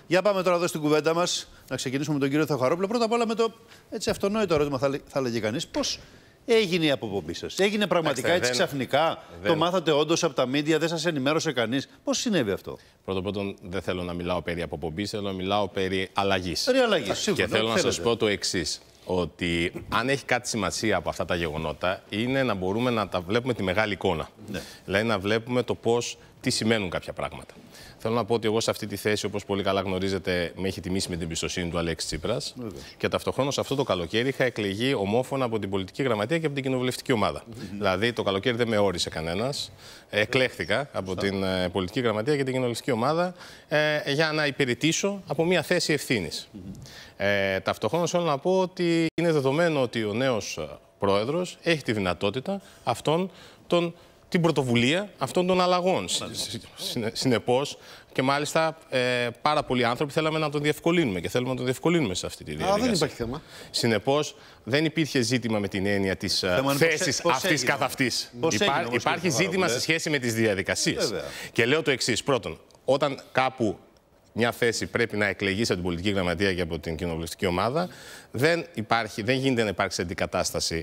Για πάμε τώρα εδώ στην κουβέντα μας, να ξεκινήσουμε με τον κύριο Θεοχαρόπουλο. Πρώτα απ' όλα με το έτσι αυτονόητο ερώτημα, θα λέγει κανείς, πώς έγινε η αποπομπή σας? Έγινε πραγματικά έτσι ξαφνικά? Το μάθατε όντως από τα μίντια, δεν σας ενημέρωσε κανείς? Πώς συνέβη αυτό? Πρώτον, δεν θέλω να μιλάω περί αποπομπής, θέλω να μιλάω περί αλλαγής. Περί αλλαγής, και θέλω να σας πω το εξής. Ότι αν έχει κάτι σημασία από αυτά τα γεγονότα, είναι να μπορούμε να τα βλέπουμε τη μεγάλη εικόνα. Ναι. Δηλαδή να βλέπουμε το πώς, τι σημαίνουν κάποια πράγματα. Θέλω να πω ότι εγώ σε αυτή τη θέση, όπως πολύ καλά γνωρίζετε, με έχει τιμήσει με την εμπιστοσύνη του Αλέξη Τσίπρας. Και ταυτοχρόνως αυτό το καλοκαίρι είχα εκλεγεί ομόφωνα από την πολιτική γραμματεία και από την κοινοβουλευτική ομάδα. Δηλαδή το καλοκαίρι δεν με όρισε κανένας. Εκλέχθηκα από την πολιτική γραμματεία και την κοινοβουλευτική ομάδα για να υπηρετήσω από μια θέση ευθύνης. Ταυτοχρόνως θέλω να πω ότι είναι δεδομένο ότι ο νέος πρόεδρος έχει τη δυνατότητα την πρωτοβουλία αυτών των αλλαγών. Συνεπώς, και μάλιστα πάρα πολλοί άνθρωποι θέλαμε να τον διευκολύνουμε και θέλουμε να τον διευκολύνουμε σε αυτή τη διαδικασία. Δεν υπάρχει θέμα. Συνεπώς, δεν υπήρχε ζήτημα με την έννοια της θέσης αυτής καθ' αυτής. Υπάρχει ζήτημα σε σχέση με τις διαδικασίες. Και λέω το εξής. Πρώτον, όταν κάπου μια θέση πρέπει να εκλεγεί από την πολιτική γραμματεία και από την κοινοβουλευτική ομάδα, δεν γίνεται να υπάρξει αντικατάσταση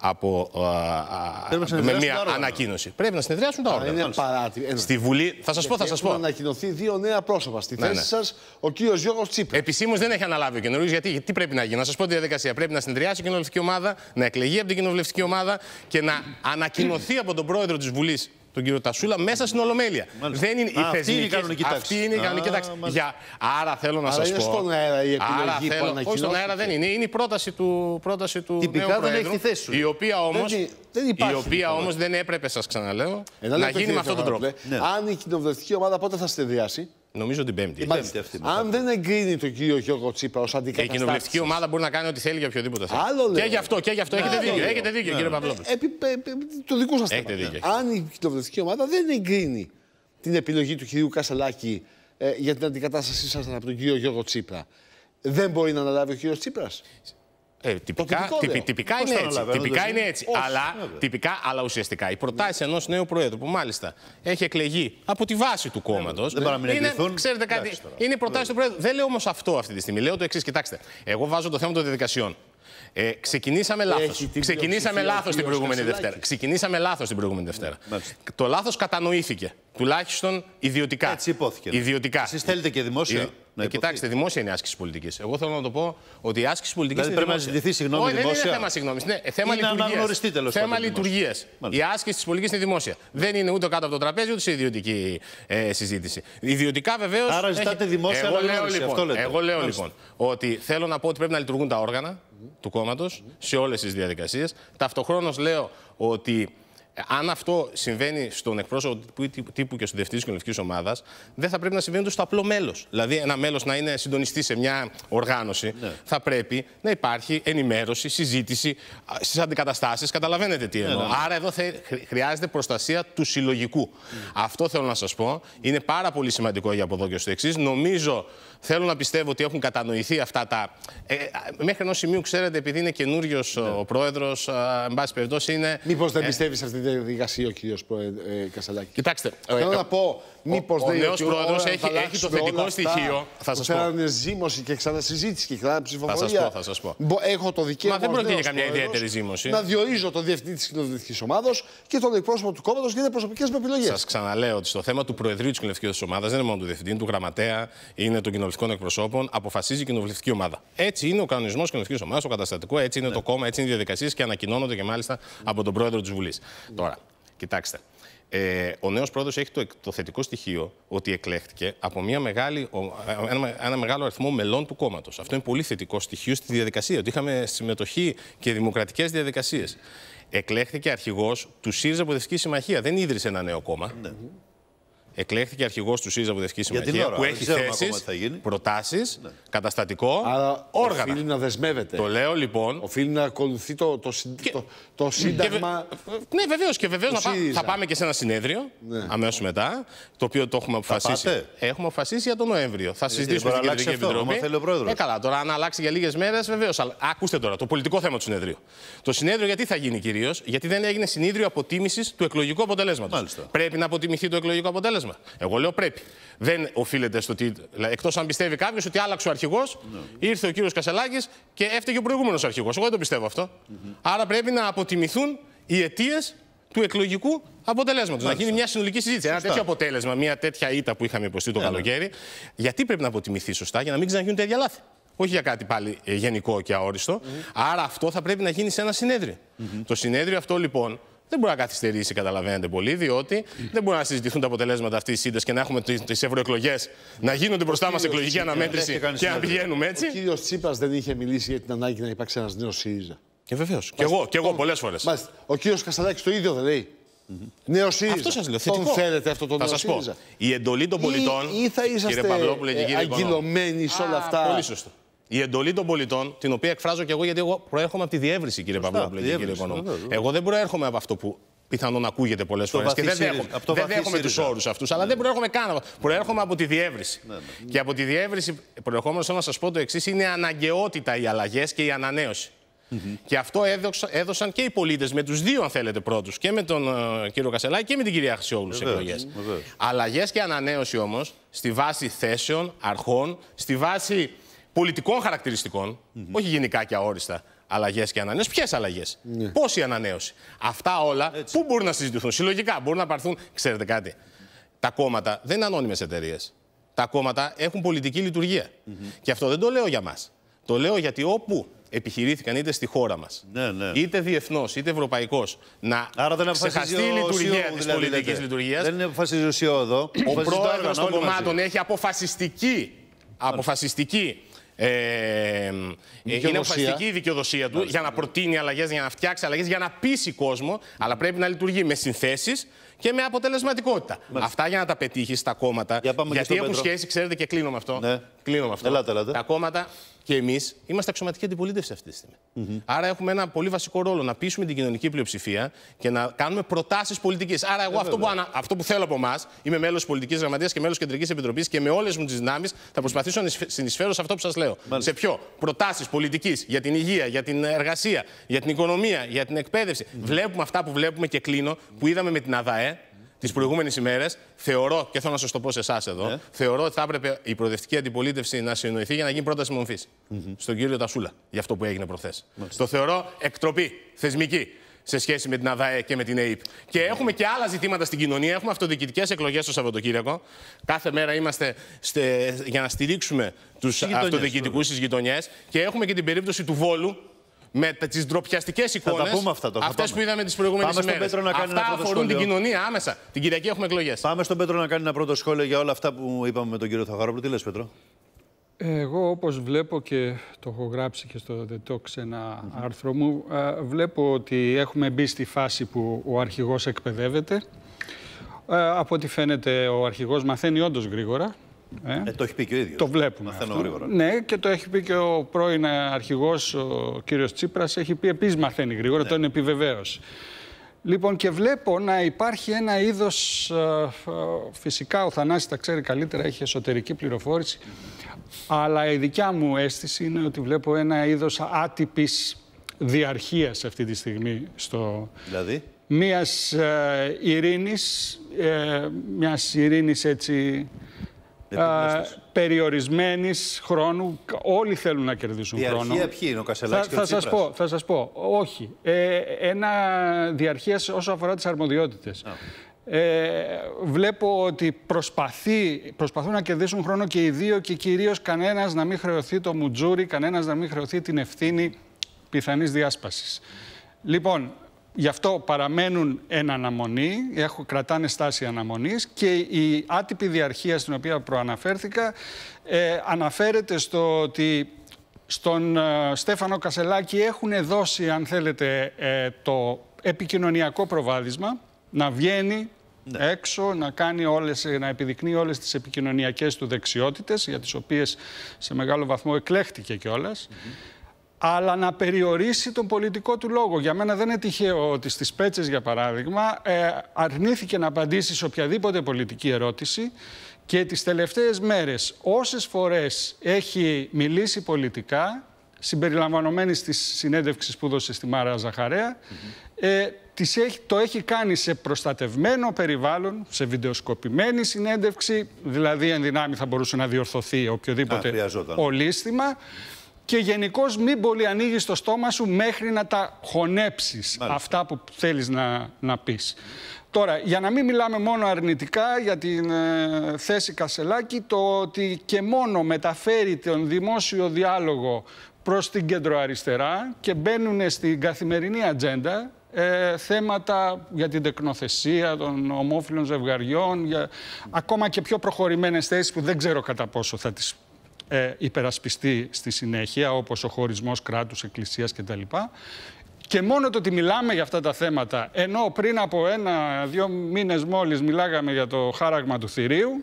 με μια ανακοίνωση. Πρέπει να συνεδριάσουν τα όργανα. Στη Βουλή, θα σας πω. Έχουν ανακοινωθεί δύο νέα πρόσωπα. Στη θέση σας, ο κύριος Γιώργος Τσίπρας. Επισήμως δεν έχει αναλάβει ο καινούριος, γιατί τι πρέπει να γίνει? Να σας πω τη διαδικασία. Πρέπει να συνεδριάσει η κοινοβουλευτική ομάδα, να εκλεγεί από την κοινοβουλευτική ομάδα και να ανακοινωθεί από τον πρόεδρο της Βουλής, τον κύριο Τασούλα, μέσα στην Ολομέλεια. Δεν είναι αυτή είναι η κανονική τάξη. Αυτή είναι η κανονική τάξη. Άρα θέλω να σας πω. Είναι στον αέρα η επιλογή που ανακοινώθηκε. Όχι, στον αέρα δεν είναι. Είναι η πρόταση του τυπικά νέου δεν Προέδρου, έχει θέση. η οποία όμως δεν έπρεπε, σας ξαναλέω, να γίνει με αυτόν τον τρόπο. Αν η κοινοβουλευτική ομάδα πότε θα συνεδριάσει? Νομίζω την Πέμπτη. Αν δεν εγκρίνει τον κύριο Γιώργο Τσίπρα ως αντικαταστάτης. Η κοινοβουλευτική ομάδα μπορεί να κάνει ό,τι θέλει για οποιοδήποτε θέμα. Και γι' αυτό έχετε δίκιο, κύριε Παυλόπουλο. Το δικό σας θέμα. Αν η κοινοβουλευτική ομάδα δεν εγκρίνει την επιλογή του κυρίου Κασελάκη για την αντικατάστασή σας από τον κύριο Γιώργο Τσίπρα, δεν μπορεί να αναλάβει ο κύριος Τσίπρας? Τυπικά είναι έτσι. Αλλά ουσιαστικά οι προτάσεις ενός νέου Προέδρου, που μάλιστα έχει εκλεγεί από τη βάση του κόμματος, ξέρετε κάτι, είναι οι προτάσεις του Προέδρου. Δεν λέω όμως αυτό αυτή τη στιγμή. Λέω το εξής. Κοιτάξτε, εγώ βάζω το θέμα των διαδικασιών. Ξεκινήσαμε λάθος την προηγούμενη Δευτέρα. Το λάθος κατανοήθηκε. Τουλάχιστον ιδιωτικά. Έτσι υπόθηκε. Εσείς θέλετε και δημόσια? Κοιτάξτε, δημόσια είναι η άσκηση πολιτικής. Εγώ θέλω να το πω ότι η άσκηση πολιτικής. Δηλαδή πρέπει να ζητηθεί συγγνώμη δημόσια. Δεν είναι θέμα συγγνώμης. Είναι θέμα λειτουργίας. Η άσκηση της πολιτικής είναι δημόσια. Δεν είναι ούτε κάτω από το τραπέζι ούτε σε ιδιωτική συζήτηση. Ιδιωτικά βεβαίως. Άρα ζητάτε δημόσια αναγνώριση. Εγώ λέω λοιπόν ότι θέλω να πω ότι πρέπει να λειτουργούν τα όργανα του κόμματος σε όλες τις διαδικασίες. Ταυτοχρόνως λέω ότι αν αυτό συμβαίνει στον εκπρόσωπο τύπου και στον διευθυντή της κοινοβουλευτικής ομάδας, δεν θα πρέπει να συμβαίνει στο απλό μέλος. Δηλαδή, ένα μέλος να είναι συντονιστή σε μια οργάνωση, θα πρέπει να υπάρχει ενημέρωση, συζήτηση στις αντικαταστάσεις. Καταλαβαίνετε τι εννοώ. Άρα, εδώ χρειάζεται προστασία του συλλογικού. Αυτό θέλω να σας πω. Είναι πάρα πολύ σημαντικό για από εδώ και στο εξής. Νομίζω, θέλω να πιστεύω ότι έχουν κατανοηθεί αυτά τα. Μέχρι ενός σημείου, ξέρετε, επειδή είναι καινούριος ο πρόεδρος, εν πάση περιπτώσει είναι. Μήπως δεν πιστεύει σε αυτή τη διαδικασία ο κύριος Κασελάκη? Κοιτάξτε, θέλω να πω, μήπως ο νέος πρόεδρος έχει το θετικό στοιχείο. Θα σας πω. Θέλανε ζήμωση και ξανασυζήτηση και ξαναψηφοφορία. Θα σας πω. Έχω το δικαίωμα. Μα δεν πρόκειται για καμιά ιδιαίτερη ζήμωση. Να διορίζω τον διευθυντή της κοινοβουλευτικής ομάδας και τον εκπρόσωπο του κόμματος για προσωπικές μου επιλογές. Σας ξαναλέω ότι στο θέμα του Προεδρείου της κοινοβουλευτικής ομάδας δεν είναι μόνο του διευθυντή, είναι του γραμματέα, είναι των κοινοβουλευτικών εκπροσώπων. Αποφασίζει η κοινοβουλευτική ομάδα. Έτσι είναι ο κανονισμός της κοινοβουλευτικής ομάδας, το καταστατικό, έτσι είναι το κόμμα, έτσι είναι οι διαδικασίες και ανακοινώνονται και μάλιστα από τον πρόεδρο της Βουλής. Τώρα, κοιτάξτε. Ο νέος πρόεδρος έχει το θετικό στοιχείο ότι εκλέχθηκε από ένα μεγάλο αριθμό μελών του κόμματος. Αυτό είναι πολύ θετικό στοιχείο στη διαδικασία, ότι είχαμε συμμετοχή και δημοκρατικές διαδικασίες. Εκλέχθηκε αρχηγός του ΣΥΡΙΖΑ Προοδευτική Συμμαχία. Δεν ίδρυσε ένα νέο κόμμα. Εκλέχθηκε αρχηγός του ΣΥΡΙΖΑ Προοδευτική Συμμαχία που έχει θέσεις, προτάσεις, καταστατικό, όργανα. Οφείλει να δεσμεύεται. Το λέω λοιπόν. Οφείλει να ακολουθεί το σύνταγμα. Ναι, βεβαίως. Και βεβαίως θα πάμε και σε ένα συνέδριο αμέσως μετά, το οποίο το έχουμε αποφασίσει. Έχουμε αποφασίσει για τον Νοέμβριο. Θα συζητήσουμε στην Κεντρική Επιτροπή. Καλά, τώρα αν αλλάξει για λίγες μέρες, βεβαίως. Ακούστε τώρα το πολιτικό θέμα του συνεδρίου. Το συνέδριο γιατί θα γίνει κυρίως? Γιατί δεν έγινε συνέδριο αποτίμησης του εκλογικού αποτελέσματος. Πρέπει να αποτιμηθεί το εκλογικό αποτέλεσμα. αποτέλεσμα. Εγώ λέω πρέπει. Δεν οφείλεται στο ότι. Εκτός αν πιστεύει κάποιος ότι άλλαξε ο αρχηγός, ήρθε ο κύριος Κασσελάκης και έφταιγε ο προηγούμενος αρχηγός. Εγώ δεν το πιστεύω αυτό. Άρα πρέπει να αποτιμηθούν οι αιτίες του εκλογικού αποτελέσματος. Να γίνει μια συνολική συζήτηση. Ένα τέτοιο αποτέλεσμα, μια τέτοια ήττα που είχαμε υποστεί το καλοκαίρι, γιατί πρέπει να αποτιμηθεί σωστά για να μην ξαναγίνουν τέτοια λάθη. Όχι για κάτι πάλι γενικό και αόριστο. Άρα αυτό θα πρέπει να γίνει σε ένα συνέδριο. Το συνέδριο αυτό λοιπόν δεν μπορεί να καθυστερήσει, καταλαβαίνετε πολύ, διότι δεν μπορεί να συζητηθούν τα αποτελέσματα αυτή τη ήττα και να έχουμε τις ευρωεκλογές, να γίνονται μπροστά μας εκλογική αναμέτρηση και να πηγαίνουμε έτσι. Ο κύριος Τσίπρας δεν είχε μιλήσει για την ανάγκη να υπάρξει ένας νέος ΣΥΡΙΖΑ. Και βεβαίως. Και εγώ πολλές φορές. Μάλιστα. Ο κύριος Κασσελάκης το ίδιο δεν λέει. Νέο ΣΥΡΙΖΑ. Αυτό σας λέω. Θετικό. Τον θέλετε αυτό το νέο ΣΥΡΙΖΑ. Θα σας πω. Η εντολή των πολιτών. Ή θα είσαστε αγκυλωμένοι σε όλα αυτά. Πολύ σωστό. Η εντολή των πολιτών, την οποία εκφράζω και εγώ, γιατί εγώ προέρχομαι από τη διεύρυνση, κύριε Παυλόπουλε και κύριε Οικονόμου. Εγώ δεν προέρχομαι από αυτό που πιθανόν ακούγεται πολλές φορές. Και δεν δέχομαι τους όρους αυτούς, αλλά δεν προέρχομαι καν. Προέρχομαι από τη διεύρυνση. Και από τη διεύρυνση προερχόμενος, θέλω να σας πω το εξής: είναι αναγκαιότητα οι αλλαγές και η ανανέωση. Και αυτό έδωσαν και οι πολίτες με τους δύο, αν θέλετε, πρώτους, και με τον κύριο Κασσελάκη και με την κυρία Χρυσιόγλου στις εκλογές. Αλλαγές και ανανέωση όμως στη βάση θέσεων, αρχών, στη βάση πολιτικών χαρακτηριστικών, όχι γενικά και αόριστα. Αλλαγές και ανανέωση. Ποιες αλλαγές, πώς η ανανέωση. Αυτά όλα πού μπορούν να συζητηθούν. Συλλογικά μπορούν να πάρθουν. Ξέρετε κάτι. Τα κόμματα δεν είναι ανώνυμες εταιρείες. Τα κόμματα έχουν πολιτική λειτουργία. Και αυτό δεν το λέω για μας. Το λέω γιατί όπου επιχειρήθηκαν είτε στη χώρα μας, είτε διεθνώς, είτε ευρωπαϊκώς, να ξεχαστεί η λειτουργία της πολιτικής λειτουργίας. Δεν αποφασίζει ουσιώδο. Ο πρόεδρος των κομμάτων έχει αποφασιστική. Είναι αποφασιστική η δικαιοδοσία του για να προτείνει αλλαγές, για να φτιάξει αλλαγές, για να πείσει κόσμο, αλλά πρέπει να λειτουργεί με συνθέσεις και με αποτελεσματικότητα. Αυτά για να τα πετύχει στα κόμματα. Γιατί έχουν σχέση, ξέρετε, και κλείνω με αυτό. Κλείνω με αυτό. Ελάτε. Τα κόμματα και εμείς είμαστε αξιωματική αντιπολίτευση αυτή τη στιγμή. Άρα έχουμε ένα πολύ βασικό ρόλο να πείσουμε την κοινωνική πλειοψηφία και να κάνουμε προτάσεις πολιτικής. Άρα, εγώ αυτό που θέλω από εμάς, είμαι μέλος της Πολιτικής Γραμματείας και μέλος της Κεντρικής Επιτροπής και με όλες μου τις δυνάμεις θα προσπαθήσω να συνεισφέρω σε αυτό που σας λέω. Σε ποιο? Προτάσεις πολιτικής για την υγεία, για την εργασία, για την οικονομία, για την εκπαίδευση. Βλέπουμε αυτά που βλέπουμε και κλείνω, που είδαμε με την ΑΔΑΕ τις προηγούμενες ημέρες. Θεωρώ, και θέλω να σας το πω σε εσάς εδώ, θεωρώ ότι θα έπρεπε η προοδευτική αντιπολίτευση να συνοηθεί για να γίνει πρόταση μορφής στον κύριο Τασούλα για αυτό που έγινε προχθές. Το θεωρώ εκτροπή θεσμική σε σχέση με την ΑΔΑΕ και με την ΕΕΠ. Και έχουμε και άλλα ζητήματα στην κοινωνία. Έχουμε αυτοδιοικητικές εκλογές το Σαββατοκύριακο. Κάθε μέρα είμαστε για να στηρίξουμε τους αυτοδιοικητικούς στις γειτονιές. Και έχουμε και την περίπτωση του Βόλου, με τις ντροπιαστικές εικόνες, αυτές που είδαμε τις προηγούμενες ημέρες. Αυτά αφορούν την κοινωνία άμεσα. Την Κυριακή έχουμε εκλογές. Πάμε στον Πέτρο να κάνει ένα πρώτο σχόλιο για όλα αυτά που είπαμε με τον κύριο Θαχαρόπουλο. Τι λες, Πέτρο? Εγώ, όπως βλέπω και το έχω γράψει και στο The Talks ένα άρθρο μου, βλέπω ότι έχουμε μπει στη φάση που ο αρχηγός εκπαιδεύεται. Από ό,τι φαίνεται, ο αρχηγός μαθαίνει όντως γρήγορα. Το έχει πει και ο ίδιος. Το βλέπουμε αυτό. Ναι, και το έχει πει και ο πρώην αρχηγός, ο κύριος Τσίπρας, έχει πει επίσης μαθαίνει γρήγορα, τον επιβεβαίωσε. Λοιπόν, και βλέπω να υπάρχει ένα είδος, φυσικά ο Θανάσης τα ξέρει καλύτερα, έχει εσωτερική πληροφόρηση, αλλά η δικιά μου αίσθηση είναι ότι βλέπω ένα είδος άτυπης διαρχίας αυτή τη στιγμή Δηλαδή? μιας ειρήνης έτσι περιορισμένης χρόνου. Όλοι θέλουν να κερδίσουν χρόνο. Διαρχία ποιοι είναι, ο Κασσελάκης και ο Τσίπρας? Θα σας πω. Όχι. Ένα διαρχίας όσο αφορά τις αρμοδιότητες. Βλέπω ότι προσπαθούν να κερδίσουν χρόνο και οι δύο και κυρίως κανένας να μην χρεωθεί το μουτζούρι, κανένας να μην χρεωθεί την ευθύνη πιθανής διάσπασης. Λοιπόν, γι' αυτό παραμένουν εν αναμονή, κρατάνε στάση αναμονής και η άτυπη διαρχία στην οποία προαναφέρθηκα αναφέρεται στο ότι στον Στέφανο Κασσελάκη έχουν δώσει, αν θέλετε, το επικοινωνιακό προβάδισμα, να βγαίνει έξω, να επιδεικνύει όλες τις επικοινωνιακές του δεξιότητες, για τις οποίες σε μεγάλο βαθμό εκλέχτηκε κιόλας, αλλά να περιορίσει τον πολιτικό του λόγο. Για μένα δεν είναι τυχαίο ότι στις Πέτσες, για παράδειγμα, αρνήθηκε να απαντήσει σε οποιαδήποτε πολιτική ερώτηση και τις τελευταίες μέρες όσες φορές έχει μιλήσει πολιτικά, συμπεριλαμβανομένης της συνέντευξης που έδωσε στη Μάρα Ζαχαρέα, το έχει κάνει σε προστατευμένο περιβάλλον, σε βιντεοσκοπημένη συνέντευξη, δηλαδή εν δυνάμει θα μπορούσε να διορθωθεί οποιοδήποτε ολίσθημα, και γενικώς μην πολύ ανοίγεις το στόμα σου μέχρι να τα χωνέψεις αυτά που θέλεις να πεις. Τώρα, για να μην μιλάμε μόνο αρνητικά για την θέση Κασελάκη, το ότι και μόνο μεταφέρει τον δημόσιο διάλογο προς την κεντροαριστερά και μπαίνουν στην καθημερινή ατζέντα θέματα για την τεκνοθεσία των ομόφυλων ζευγαριών, για ακόμα και πιο προχωρημένες θέσεις που δεν ξέρω κατά πόσο θα τις υπερασπιστεί στη συνέχεια, όπως ο χωρισμός κράτους, εκκλησίας κτλ. Και μόνο το ότι μιλάμε για αυτά τα θέματα, ενώ πριν από 1-2 μήνες μόλις μιλάγαμε για το χάραγμα του θηρίου,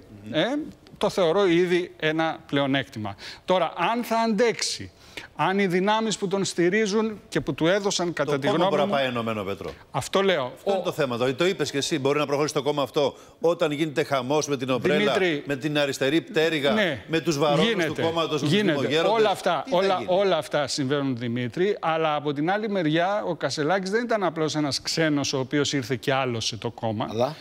το θεωρώ ήδη ένα πλεονέκτημα. Τώρα, αν θα αντέξει, αν οι δυνάμεις που τον στηρίζουν και που του έδωσαν κατά τη γνώμη μου... Το κόμμα μπορεί να πάει ενωμένο, Πέτρο. Αυτό λέω. Αυτό είναι το θέμα. Το είπες και εσύ. Μπορεί να προχωρήσει το κόμμα αυτό όταν γίνεται χαμός με την ομπρέλα, με την αριστερή πτέρυγα, με τους βαρώνους του κόμματος, τους δημογέροντες. Όλα αυτά συμβαίνουν, Δημήτρη. Αλλά από την άλλη μεριά, ο Κασελάκης δεν ήταν απλώς ένας ξένος ο οποίος ήρθε και άλωσε το κόμμα. Αλλά...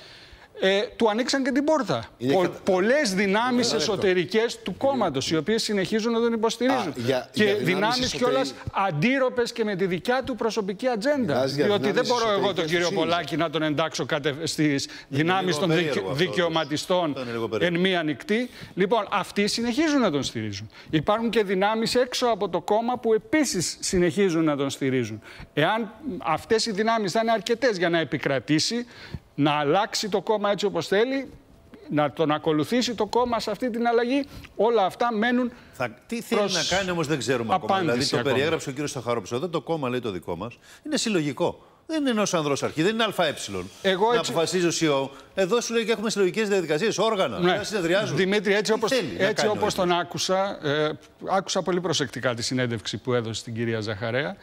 του ανοίξαν και την πόρτα. Πολλές δυνάμεις εσωτερικές του κόμματος, οι οποίες συνεχίζουν να τον υποστηρίζουν. Και δυνάμεις κιόλας αντίρροπες και με τη δικιά του προσωπική ατζέντα. Διότι δεν μπορώ εγώ τον κύριο Πολάκη να τον εντάξω στις δυνάμεις των δικαιωματιστών εν μία νυχτή. Λοιπόν, αυτοί συνεχίζουν να τον στηρίζουν. Υπάρχουν και δυνάμεις έξω από το κόμμα που επίσης συνεχίζουν να τον στηρίζουν. Εάν αυτές οι δυνάμεις θα είναι αρκετές για να επικρατήσει, να αλλάξει το κόμμα έτσι όπως θέλει, να τον ακολουθήσει το κόμμα σε αυτή την αλλαγή, όλα αυτά μένουν. Τι θέλει να κάνει όμως δεν ξέρουμε ακόμα. Δηλαδή το περιέγραψε ο κύριος Σταχαρόπουλος. Εδώ το κόμμα, λέει, το δικό μας, είναι συλλογικό. Δεν είναι ενός ανδρός αρχή, δεν είναι ΑΕ. Να αποφασίζει ο ΣΥΟ. Εδώ σου λέει και έχουμε συλλογικές διαδικασίες, όργανα. Ναι. Συνεδριάζουν. Δημήτρη, έτσι όπως τον άκουσα, άκουσα πολύ προσεκτικά τη συνέντευξη που έδωσε στην κυρία Ζαχαρέα.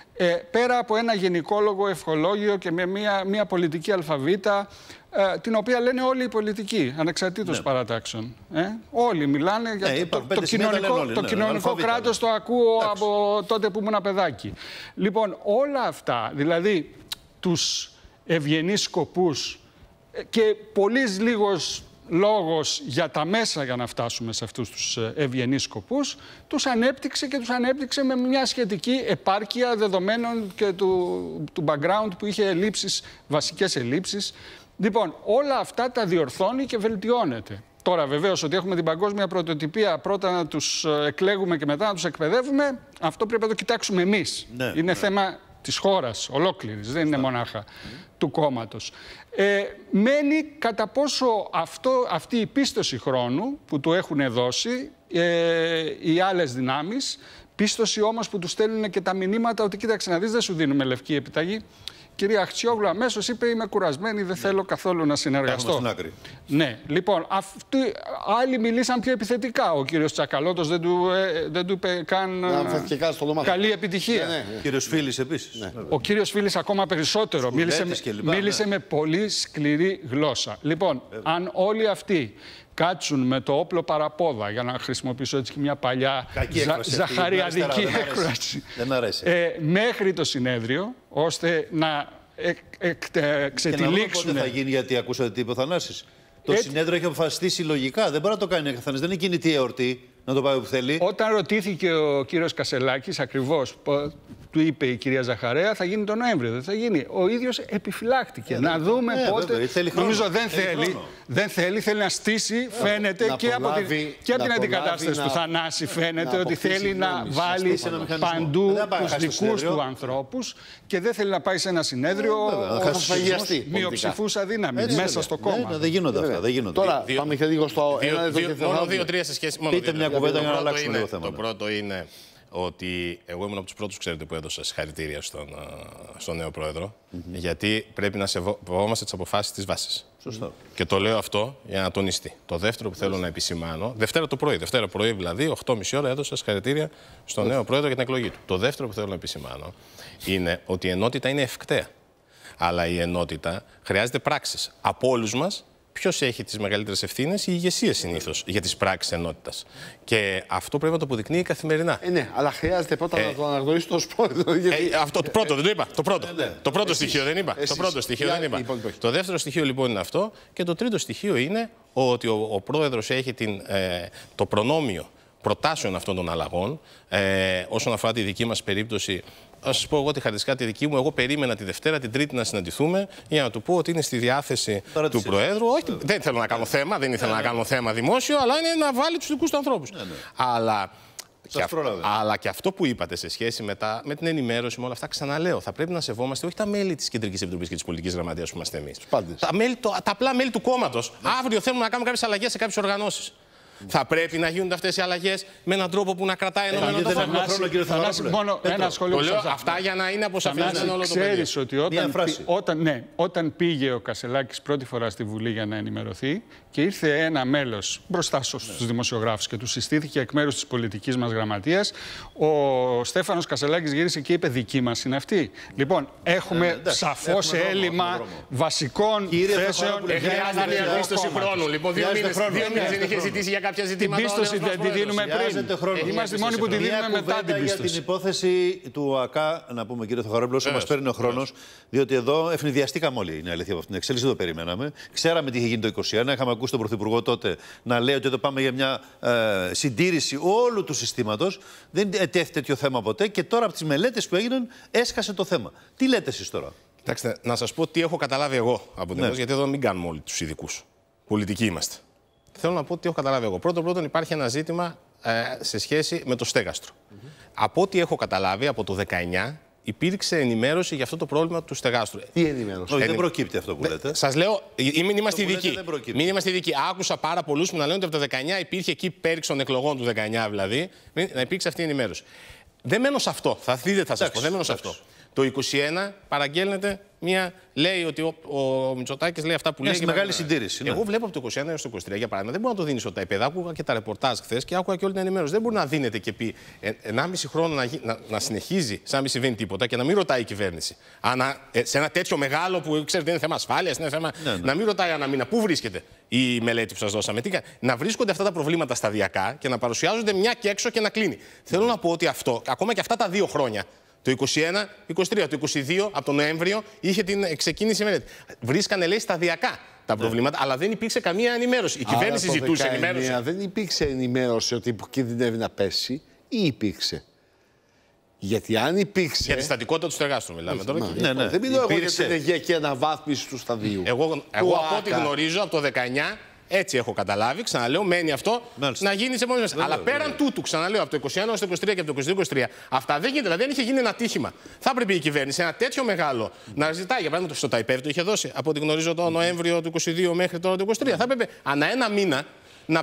Πέρα από ένα γενικόλογο ευχολόγιο και με μια πολιτική αλφαβήτα, την οποία λένε όλοι οι πολιτικοί, ανεξαρτήτως παρατάξεων. Όλοι μιλάνε για το κοινωνικό κράτος, το ακούω από τότε που ήμουν παιδάκι. Λοιπόν, όλα αυτά, δηλαδή τους ευγενείς σκοπούς και πολύς λίγος λόγος για τα μέσα για να φτάσουμε σε αυτούς τους ευγενείς σκοπούς, τους ανέπτυξε και τους ανέπτυξε με μια σχετική επάρκεια δεδομένων και του background που είχε ελλείψεις, βασικές ελλείψεις. Λοιπόν, όλα αυτά τα διορθώνει και βελτιώνεται. Τώρα βεβαίως ότι έχουμε την παγκόσμια πρωτοτυπία, πρώτα να τους εκλέγουμε και μετά να τους εκπαιδεύουμε, αυτό πρέπει να το κοιτάξουμε εμείς. Είναι θέμα της χώρας ολόκληρης, δεν είναι μονάχα του κόμματος. Μένει κατά πόσο αυτή η πίστοση χρόνου που του έχουν δώσει οι άλλες δυνάμεις, πίστοση όμως που του στέλνουν και τα μηνύματα ότι κοίταξε να δεις, δεν σου δίνουμε λευκή επιταγή. Κυρία Αχτσιόγλου αμέσως είπε: είμαι κουρασμένη, δεν θέλω καθόλου να συνεργαστώ. Στην άκρη. Ναι, λοιπόν, άλλοι μιλήσαν πιο επιθετικά. Ο κύριος Τσακαλώτος δεν του είπε καν καλή επιτυχία. Ο κύριος Φίλης επίσης. Ναι. Ο κύριος Φίλης ακόμα περισσότερο. Μίλησε με πολύ σκληρή γλώσσα. Λοιπόν, αν όλοι αυτοί κάτσουν με το όπλο παραπόδα, για να χρησιμοποιήσω έτσι και μια παλιά ζαχαριαδική έκφραση, μέχρι το συνέδριο, ώστε να ξετυλίξουν. Πότε θα γίνει, γιατί ακούσατε τι είπε ο Θανάσης. Το συνέδριο έχει αποφασιστεί συλλογικά. Δεν μπορεί να το κάνει καθένας. Δεν είναι κινητή εορτή να το πάει όπου θέλει. Όταν ρωτήθηκε ο κύριος Κασελάκης ακριβώς, του είπε η κυρία Ζαχαρέα, θα γίνει τον Νοέμβριο. Δεν θα γίνει. Ο ίδιος επιφυλάχτηκε. Να δούμε πότε. Νομίζω δεν θέλει. Θέλει να στήσει. Φαίνεται και από την αντικατάσταση του Θανάση. Φαίνεται ότι θέλει να βάλει παντού τους δικούς του ανθρώπους και δεν θέλει να πάει σε ένα συνέδριο μειοψηφούσα δύναμη μέσα στο κόμμα. Δεν γίνονται αυτά. Τώρα πάμε και λίγο στο. Μόνο δύο-τρία σε σχέση. Πείτε μια κουβέντα για να αλλάξουμε το θέμα. Το πρώτο είναι ότι εγώ ήμουν από τους πρώτους, ξέρετε, που έδωσα συγχαρητήρια στον νέο πρόεδρο, γιατί πρέπει να σεβόμαστε τις αποφάσεις της βάσης. Σωστό. Και το λέω αυτό για να τονιστεί. Το δεύτερο που θέλω να επισημάνω, Δευτέρα πρωί δηλαδή, 8.30 ώρα έδωσα συγχαρητήρια στον νέο πρόεδρο για την εκλογή του. Το δεύτερο που θέλω να επισημάνω είναι ότι η ενότητα είναι ευκταία. Αλλά η ενότητα χρειάζεται πράξεις από όλους μας ποιος έχει τις μεγαλύτερες ευθύνες? Η ηγεσία συνήθως για τις πράξεις ενότητας. Και αυτό πρέπει να το αποδεικνύει καθημερινά. Ναι, αλλά χρειάζεται πρώτα να το αναγνωρίσει το πρόεδρο. Αυτό το πρώτο δεν το είπα. Το πρώτο στοιχείο δεν είπα. Το πρώτο στοιχείο δεν είπα. Το δεύτερο στοιχείο λοιπόν είναι αυτό. Και το τρίτο στοιχείο είναι ότι ο πρόεδρος έχει το προνόμιο προτάσεων αυτών των αλλαγών. Όσον αφορά τη δική μας περίπτωση, θα σας πω εγώ τη χαριστικά τη δική μου. Εγώ περίμενα τη Δευτέρα, την Τρίτη να συναντηθούμε για να του πω ότι είναι στη διάθεση του Προέδρου. Όχι, δεν θέλω να κάνω θέμα, δεν ήθελα να κάνω θέμα δημόσιο, αλλά είναι να βάλει τους δικούς του ανθρώπους. Αλλά και αυτό που είπατε σε σχέση με την ενημέρωση, με όλα αυτά, ξαναλέω, θα πρέπει να σεβόμαστε όχι τα μέλη της Κεντρικής Επιτροπής και της Πολιτικής Γραμματείας που είμαστε εμείς. Τα απλά μέλη του κόμματος. Αύριο θέλουμε να κάνουμε κάποιες αλλαγές σε κάποιες οργανώσεις. Θα πρέπει να γίνονται αυτές οι αλλαγές με έναν τρόπο που να κρατάει ενωμένο το κόμμα. Μόνο ένα σχόλιο. Το λέω αυτά για να είναι αποσαφηνισμένο όλο το πεδίο. Ξέρεις ότι όταν πήγε ο Κασελάκης πρώτη φορά στη Βουλή για να ενημερωθεί και ήρθε ένα μέλος μπροστά στους δημοσιογράφους και του συστήθηκε εκ μέρους της πολιτικής μας γραμματείας, ο Στέφανος Κασελάκης γύρισε και είπε: δική μας είναι αυτή. Λοιπόν, έχουμε σαφώς έλλειμμα βασικών θέσεων. Χρειάζεται διαπίστωση χρόνου. Λοιπόν, 2 μήνες δεν είχε ζητήσει για κάποια ζητήματα. Την πίστοση δεν τη δίνουμε πριν. Είμαστε οι μόνοι που τη δίνουμε μετά την πίστοση. Για την υπόθεση του ΑΚΑ, να πούμε, κύριε Θεοχαρόπουλο, όσο μας παίρνει ο χρόνος, διότι εδώ ευνηδιαστήκαμε όλοι, είναι αλήθεια από αυτήν την εξέλιξη, το περιμέναμε. Ξέραμε τι είχε γίνει το 2021. Είχαμε ακούσει τον Πρωθυπουργό τότε να λέει ότι εδώ πάμε για μια συντήρηση όλου του συστήματος. Δεν ετέθη τέτοιο θέμα ποτέ και τώρα από τις μελέτες που έγιναν έσκασε το θέμα. Τι λέτε εσείς τώρα? Κοιτάξτε, να σας πω τι έχω καταλάβει εγώ από την γιατί εδώ μην κάνουμε όλοι τους ειδικούς. Πολιτικοί είμαστε. Θέλω να πω τι έχω καταλάβει εγώ. Πρώτον, υπάρχει ένα ζήτημα σε σχέση με το στέγαστρο. Από ό,τι έχω καταλάβει, από το 19 υπήρξε ενημέρωση για αυτό το πρόβλημα του στεγάστρου. Τι ενημέρωση? Όχι, δεν προκύπτει αυτό που λέτε. Σας λέω, μην είμαστε ειδικοί. Μην είμαστε ειδικοί. Άκουσα πάρα πολλούς που να λένε ότι από το 19 υπήρχε εκεί πέρυξ των εκλογών του 19 δηλαδή, να υπήρξε αυτή η ενημέρωση. Δεν μένω σε αυτό. Θα δείτε, θα σας πω. Δεν μένω σε αυτό. Το 21 παραγγέλνεται λέει ότι ο Μητσοτάκης λέει αυτά που λέει. Μια μεγάλη συντήρηση. Εγώ βλέπω από το 21 έως το 23 για παράδειγμα. Δεν μπορεί να το δίνει στο ΤΑΙΠΕΔ. Άκουγα και τα ρεπορτάζ χθες και άκουγα και όλη την ενημέρωση. Δεν μπορεί να δίνεται και πει 1,5 χρόνο να συνεχίζει σαν να μην συμβαίνει τίποτα και να μην ρωτάει η κυβέρνηση. Σε ένα τέτοιο μεγάλο που ξέρετε είναι θέμα ασφάλειας, είναι θέμα. Να μην ρωτάει ανά μήνα πού βρίσκεται η μελέτη που σας δώσαμε. Να βρίσκονται αυτά τα προβλήματα σταδιακά και να παρουσιάζονται μια και έξω και να κλείνει. Θέλω να πω ότι αυτό, ακόμα και αυτά τα 2 χρόνια. Το 21-23, το 22, από τον Νοέμβριο, είχε την ξεκίνηση η μελέτη. Βρίσκανε, λέει, σταδιακά τα προβλήματα, αλλά δεν υπήρξε καμία ενημέρωση. Η κυβέρνηση ζητούσε ενημέρωση. Δεν υπήρξε ενημέρωση ότι κινδυνεύει να πέσει, ή υπήρξε? Γιατί αν υπήρξε. Για τη στατικότητα του στεγάστρου μιλάμε τώρα. Ναι. Δεν μιλάω εγώ για την υγεία και αναβάθμιση του σταδίου. Εγώ από ό,τι γνωρίζω από το 19. Έτσι έχω καταλάβει, ξαναλέω, μένει αυτό να γίνει σε επόμενες. Αλλά πέραν τούτου, ξαναλέω, από το 21 έως το 23 και από το 22-23, αυτά δεν γίνεται. Δηλαδή, δεν είχε γίνει ένα τύχημα. Θα έπρεπε η κυβέρνηση ένα τέτοιο μεγάλο να ζητάει. Για παράδειγμα, στο ΤΑΙΠΕΔ το είχε δώσει από ό,τι γνωρίζω το Νοέμβριο του 22 μέχρι τώρα το 23. Θα έπρεπε ανά ένα μήνα να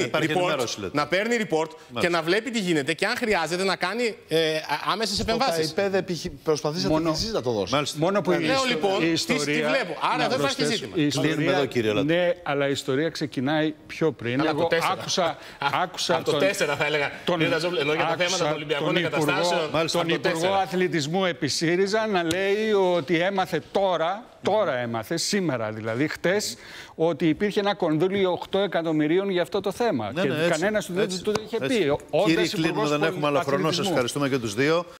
παίρνει report, και να βλέπει τι γίνεται και αν χρειάζεται να κάνει άμεσες επεμβάσεις. Το ΤΑΙΠΕΔ προσπαθήσατε και εσείς να το δώσετε. Μόνο που λέω λοιπόν, τι βλέπω. Άρα δεν υπάρχει ζήτημα. Η ιστορία, ναι, αλλά η ιστορία ξεκινάει πιο πριν. Εγώ άκουσα από το 4 θα έλεγα. Ενώ για τα θέματα των Ολυμπιακών εγκαταστάσεων. Τον Υπουργό Αθλητισμού επί ΣΥΡΙΖΑ να λέει ότι έμαθε τώρα έμαθε, σήμερα δηλαδή, χτες, ότι υπήρχε ένα κονδύλιο 8 εκατομμυρίων για αυτό το θέμα. Και κανένας του δεν το είχε πει. Κύριε Κλίνο, δεν έχουμε άλλο χρόνο. Σας ευχαριστούμε και τους δύο.